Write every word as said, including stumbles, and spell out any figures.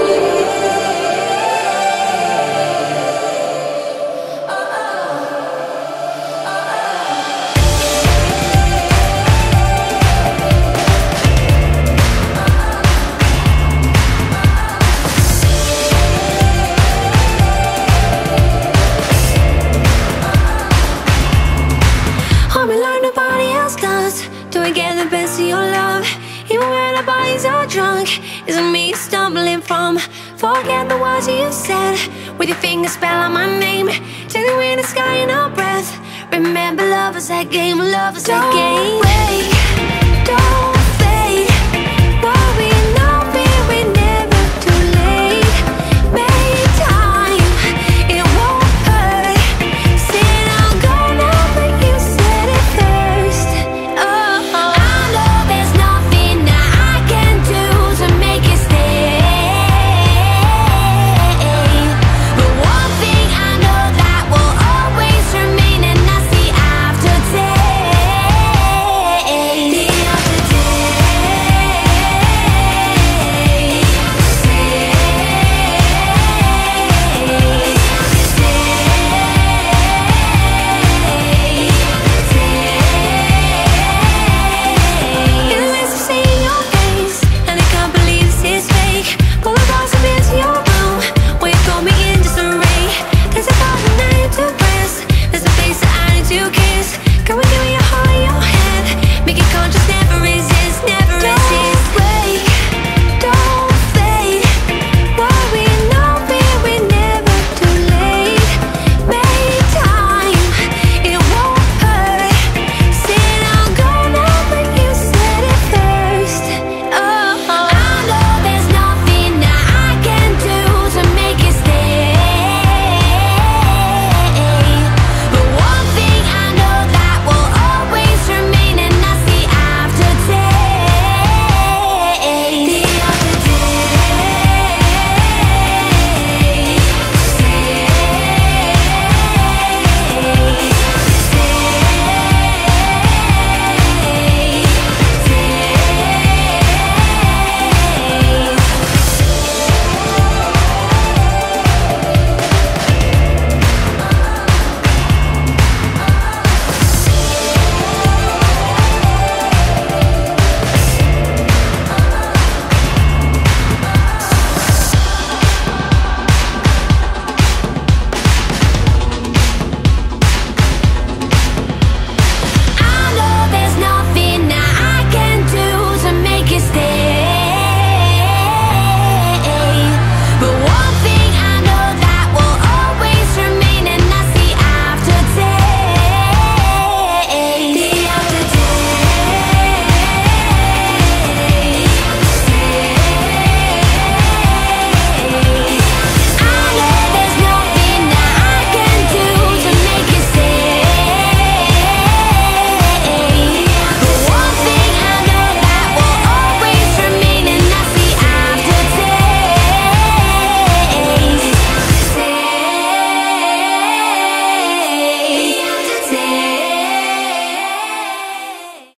Doing get the best of your love, even when our bodies are drunk. Isn't me stumbling from forget the words you said. With your fingers spell out my name, take the wind and sky in our breath. Remember, love is that game, love is that game. Don't wait.